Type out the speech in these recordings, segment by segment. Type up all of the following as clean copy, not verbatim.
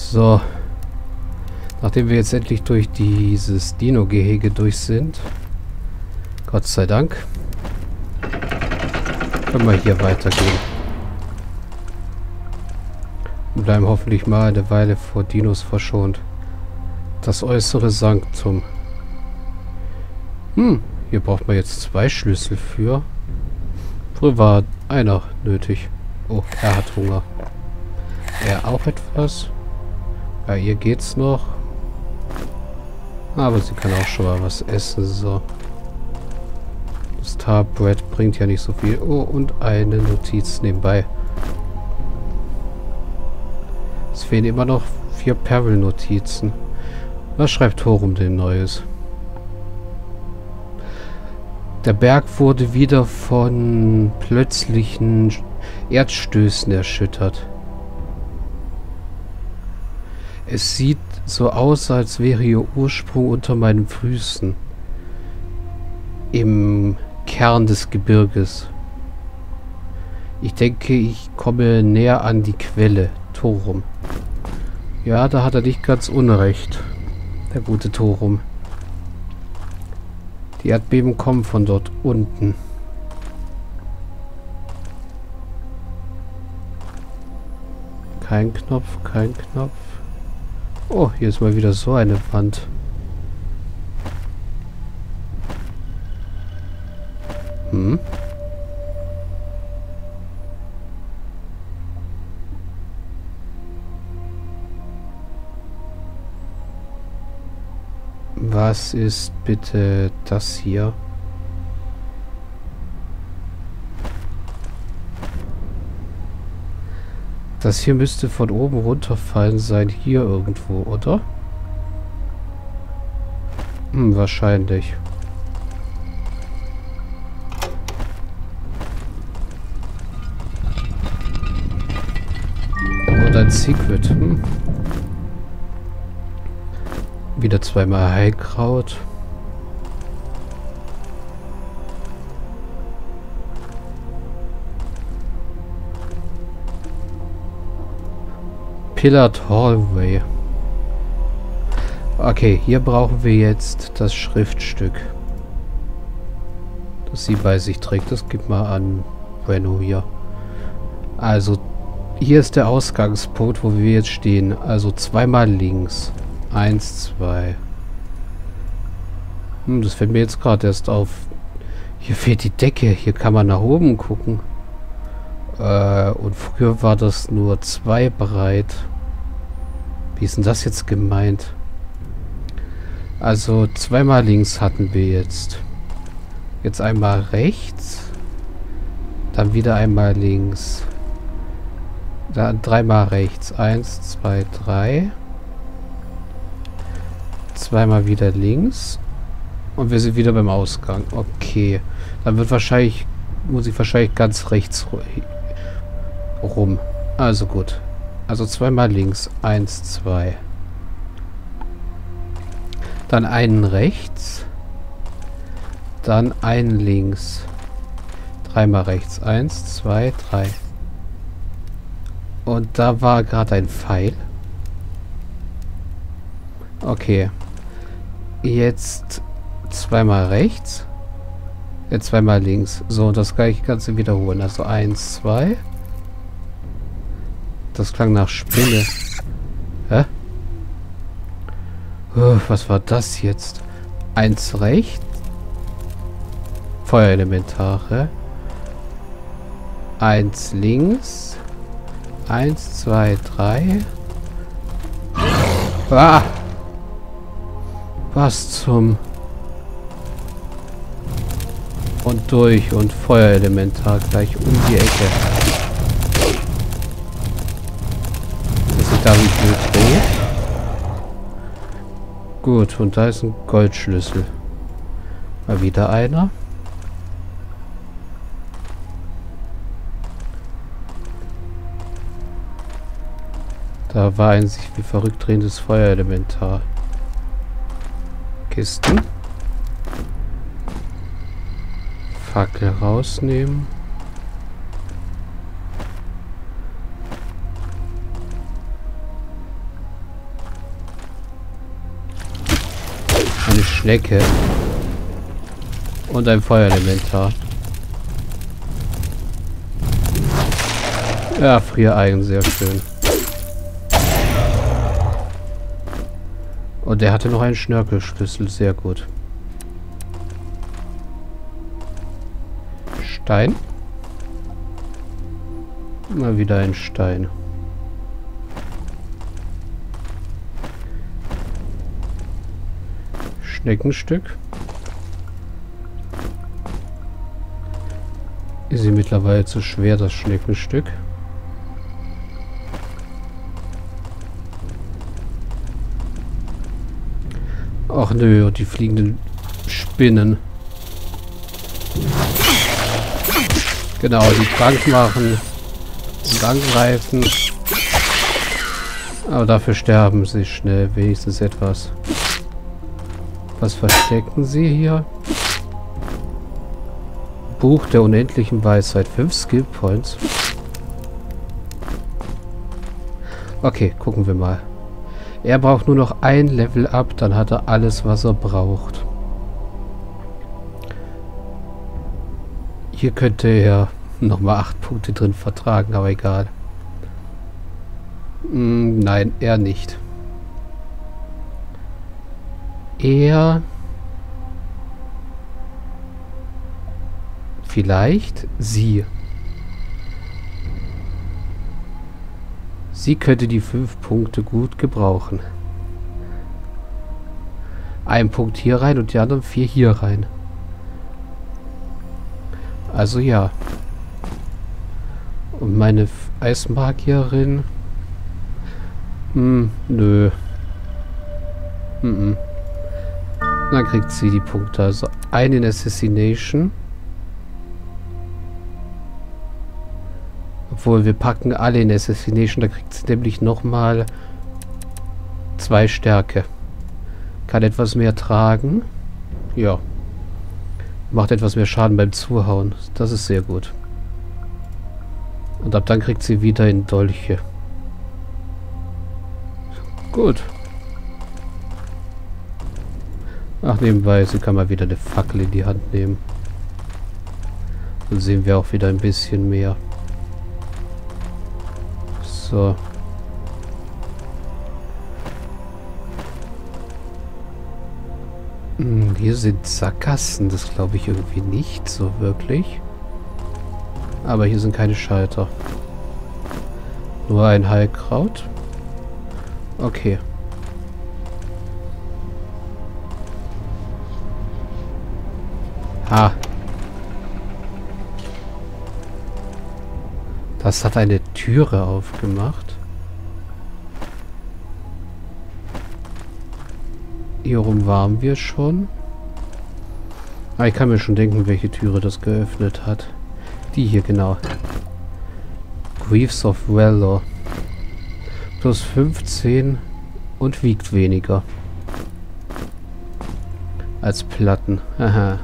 So. Nachdem wir jetzt endlich durch dieses Dino-Gehege durch sind, Gott sei Dank, können wir hier weitergehen. Und bleiben hoffentlich mal eine Weile vor Dinos verschont. Das äußere Sanktum. Hier braucht man jetzt 2 Schlüssel für. Früher war einer nötig. Oh, er hat Hunger. Er auch etwas? Ja, ihr geht's noch. Aber sie kann auch schon mal was essen. So. Star Bread bringt ja nicht so viel. Oh, und eine Notiz nebenbei. Es fehlen immer noch 4 Peril-Notizen. Was schreibt Thorum denn Neues? Der Berg wurde wieder von plötzlichen Erdstößen erschüttert. Es sieht so aus, als wäre ihr Ursprung unter meinen Füßen. Im Kern des Gebirges. Ich denke, ich komme näher an die Quelle. Thorum. Ja, da hat er nicht ganz unrecht. Der gute Thorum. Die Erdbeben kommen von dort unten. Kein Knopf, kein Knopf. Oh, hier ist mal wieder so eine Wand. Was ist bitte das hier? Das hier müsste von oben runterfallen sein. Hier irgendwo, oder? Wahrscheinlich. Oder ein Secret. Wieder 2-mal Heilkraut. Pillared Hallway. Okay, hier brauchen wir jetzt das Schriftstück, das sie bei sich trägt. Das gibt mal an Brenno hier. Also, hier ist der Ausgangspunkt, wo wir jetzt stehen. Also 2-mal links. 1, 2. Das fällt mir jetzt gerade erst auf. Hier fehlt die Decke. Hier kann man nach oben gucken. Und früher war das nur 2 breit. Wie ist denn das jetzt gemeint? Also 2-mal links hatten wir jetzt. Jetzt einmal rechts. Dann wieder einmal links. Dann 3-mal rechts. 1, 2, 3. 2-mal wieder links. Und wir sind wieder beim Ausgang. Okay. Dann wird wahrscheinlich, muss ich wahrscheinlich ganz rechts rum. Also gut. Also 2-mal links. 1, 2. Dann einen rechts. Dann einen links. 3-mal rechts. 1, 2, 3. Und da war gerade ein Pfeil. Okay. Jetzt 2-mal rechts. Jetzt 2-mal links. So, das kann ich Ganze wiederholen. Also 1, 2. Das klang nach Spinne. Hä? Was war das jetzt? 1 rechts. Feuerelementare. 1 links. 1, 2, 3. Ah! Was zum... Und durch und Feuerelementar gleich um die Ecke. Dass ich da nicht blöd drehe. Gut, und da ist ein Goldschlüssel. Mal wieder einer. Da war ein sich wie verrückt drehendes Feuerelementar. Kisten. Fackel rausnehmen. Schnecke. Und ein Feuerelementar. Ja, Friereigen, sehr schön. Und der hatte noch einen Schnörkelschlüssel, sehr gut. Stein. Mal wieder ein Stein. Schneckenstück. Ist sie mittlerweile zu schwer, das Schneckenstück? Ach nö, und die fliegenden Spinnen. Genau, die krank machen und angreifen. Aber dafür sterben sie schnell, wenigstens etwas. Was verstecken sie hier? Buch der unendlichen Weisheit. 5 Skill Points. Okay, gucken wir mal. Er braucht nur noch ein Level up, dann hat er alles, was er braucht. Hier könnte er nochmal 8 Punkte drin vertragen, aber egal. Nein, er nicht. Er... Vielleicht sie. Sie könnte die 5 Punkte gut gebrauchen. Ein Punkt hier rein und die anderen 4 hier rein. Also ja. Und meine Eismagierin... nö. Dann kriegt sie die Punkte. Also einen in Assassination. Obwohl, wir packen alle in Assassination. Da kriegt sie nämlich nochmal 2 Stärke. Kann etwas mehr tragen. Ja. Macht etwas mehr Schaden beim Zuhauen. Das ist sehr gut. Und ab dann kriegt sie wieder in Dolche. Gut. Ach, nebenbei, sie kann mal wieder eine Fackel in die Hand nehmen. Dann sehen wir auch wieder ein bisschen mehr. So. Hier sind Sackgassen. Das glaube ich irgendwie nicht so wirklich. Aber hier sind keine Schalter. Nur ein Heilkraut. Okay. Ha. Das hat eine Türe aufgemacht. Hier rum waren wir schon. Ah, ich kann mir schon denken, welche Türe das geöffnet hat. Die hier, genau. Greaves of Valor. Plus 15 und wiegt weniger. Als Platten. Aha.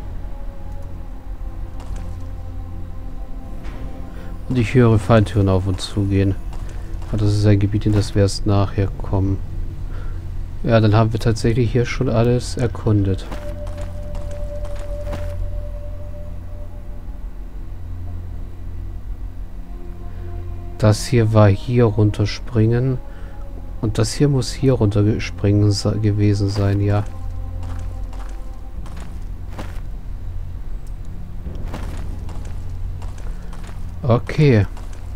Und ich höre Falltüren auf und zu gehen. Aber das ist ein Gebiet, in das wir erst nachher kommen. Ja, dann haben wir tatsächlich hier schon alles erkundet. Das hier war hier runterspringen. Und das hier muss hier runtergespringen gewesen sein, ja. Okay.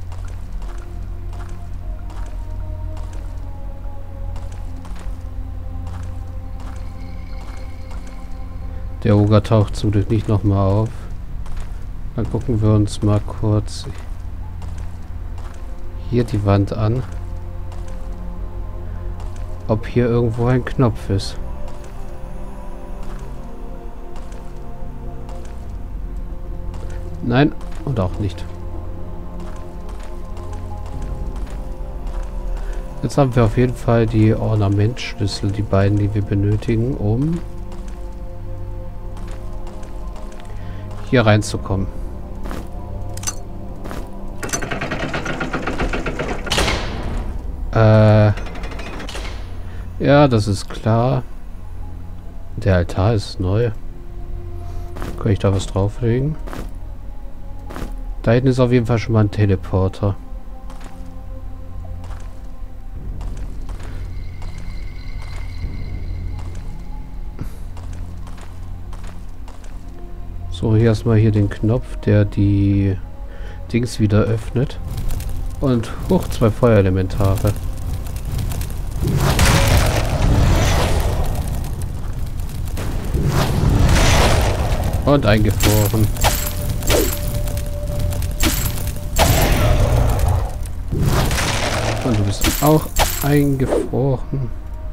Der Oger taucht zum Glück nicht nochmal auf. Dann gucken wir uns mal kurz hier die Wand an. Ob hier irgendwo ein Knopf ist. Nein, und auch nicht. Jetzt haben wir auf jeden Fall die Ornamentschlüssel, die beiden, die wir benötigen, um hier reinzukommen. Ja, das ist klar. Der Altar ist neu. Kann ich da was drauflegen? Da hinten ist auf jeden Fall schon mal ein Teleporter. So, hier erstmal hier den Knopf, der die Dings wieder öffnet. Und hoch 2 Feuerelementare. Und eingefroren. Und du bist auch eingefroren.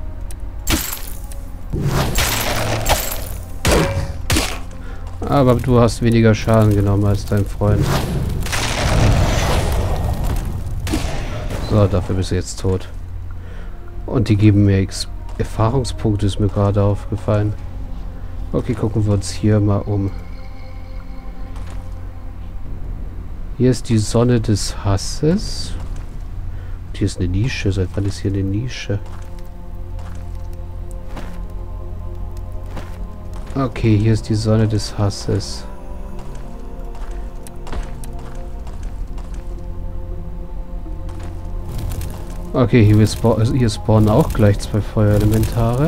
Aber du hast weniger Schaden genommen als dein Freund. So, dafür bist du jetzt tot. Und die geben mir Erfahrungspunkte, ist mir gerade aufgefallen. Okay, gucken wir uns hier mal um. Hier ist die Sonne des Hasses. Und hier ist eine Nische. Seit wann ist hier eine Nische? Okay, hier ist die Sonne des Hasses. Okay, hier spawnen auch gleich 2 Feuerelementare.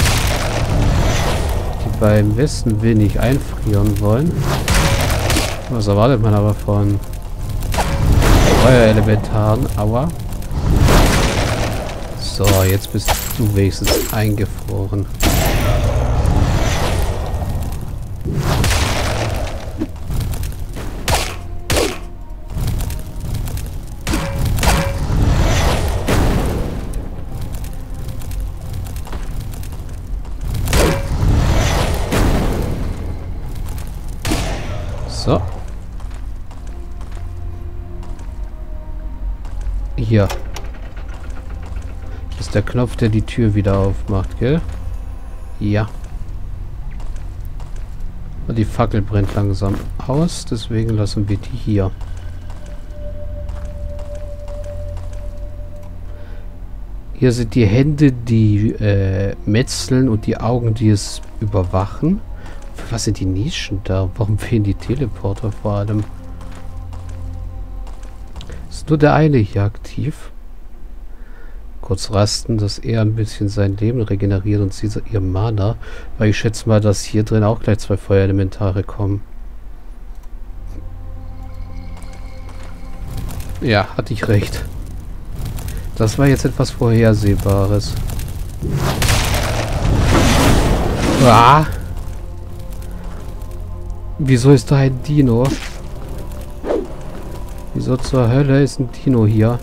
Die beim Westen wenig einfrieren wollen. Was erwartet man aber von Feuerelementaren? Aua. So, jetzt bist du wenigstens eingefroren. So. Hier. Das ist der Knopf, der die Tür wieder aufmacht, gell? Ja. Und die Fackel brennt langsam aus, deswegen lassen wir die hier. Hier sind die Hände, die metzeln und die Augen, die es überwachen. Für was sind die Nischen da? Warum fehlen die Teleporter vor allem? Ist nur der eine hier aktiv. Kurz rasten, dass er ein bisschen sein Leben regeneriert und sie ihr Mana. Weil ich schätze mal, dass hier drin auch gleich 2 Feuerelementare kommen. Ja, hatte ich recht. Das war jetzt etwas Vorhersehbares. Ah! Wieso ist da ein Dino? Wieso zur Hölle ist ein Dino hier?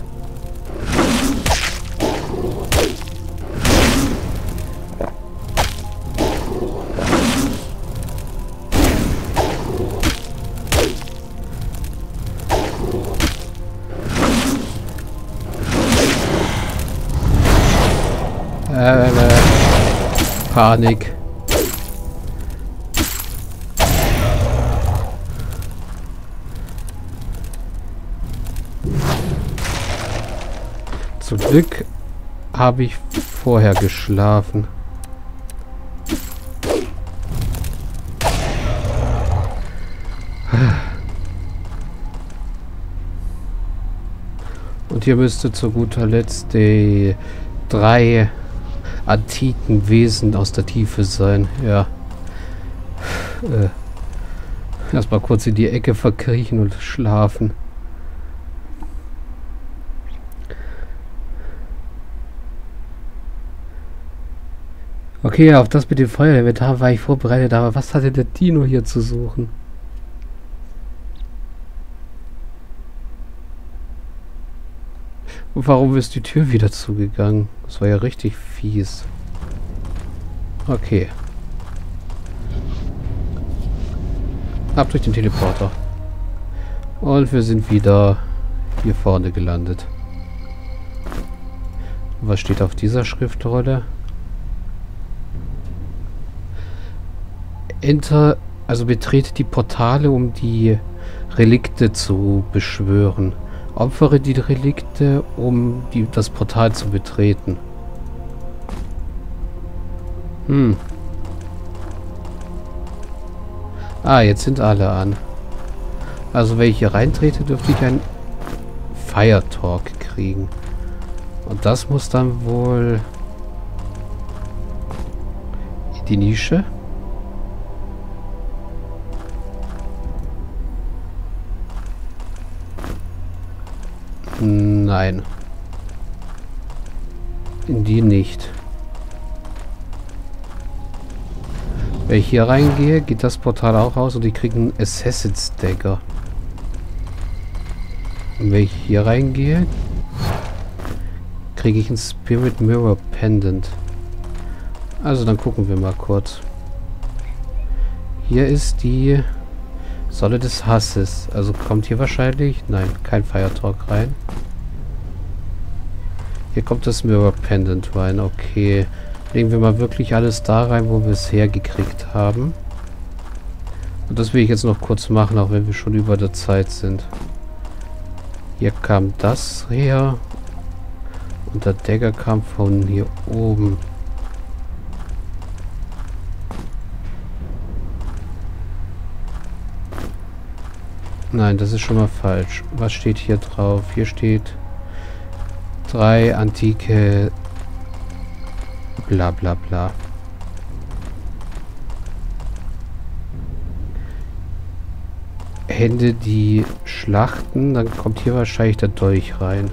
Panik. Zum Glück habe ich vorher geschlafen. Und hier müsste zu guter Letzt die 3 antiken Wesen aus der Tiefe sein. Ja. Erstmal kurz in die Ecke verkriechen und schlafen. Okay, auf das mit dem Feuerelementar war ich vorbereitet, aber was hatte der Dino hier zu suchen? Und warum ist die Tür wieder zugegangen? Das war ja richtig fies. Okay. Ab durch den Teleporter. Und wir sind wieder hier vorne gelandet. Was steht auf dieser Schriftrolle? Enter, also betrete die Portale, um die Relikte zu beschwören. Opfere die Relikte, um das Portal zu betreten. Ah, jetzt sind alle an. Also wenn ich hier reintrete, dürfte ich einen Fire Talk kriegen. Und das muss dann wohl in die Nische. Nein. In die nicht. Wenn ich hier reingehe, geht das Portal auch aus und die kriegen einen Assassin's Dagger. Und wenn ich hier reingehe, kriege ich einen Spirit Mirror Pendant. Also dann gucken wir mal kurz. Hier ist die Sonne des Hasses. Also kommt hier wahrscheinlich... Nein, kein Fire Talk rein. Hier kommt das Mirror Pendant rein. Okay. Legen wir mal wirklich alles da rein, wo wir es hergekriegt haben. Und das will ich jetzt noch kurz machen, auch wenn wir schon über der Zeit sind. Hier kam das her. Und der Dagger kam von hier oben. Nein, das ist schon mal falsch. Was steht hier drauf? Hier steht 3 antike bla bla bla. Hände die Schlachten, dann kommt hier wahrscheinlich der Dolch rein.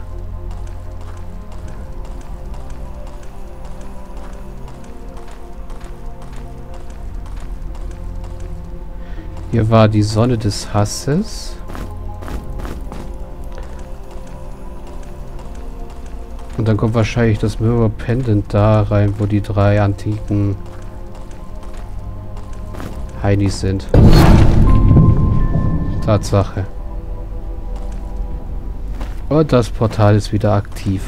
Hier war die Sonne des Hasses. Und dann kommt wahrscheinlich das Mirror Pendant da rein, wo die 3 antiken Heinis sind. Tatsache. Und das Portal ist wieder aktiv.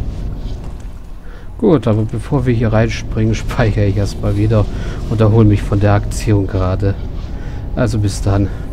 Gut, aber bevor wir hier reinspringen, speichere ich erstmal wieder und erhole mich von der Aktion gerade. Also bis dann.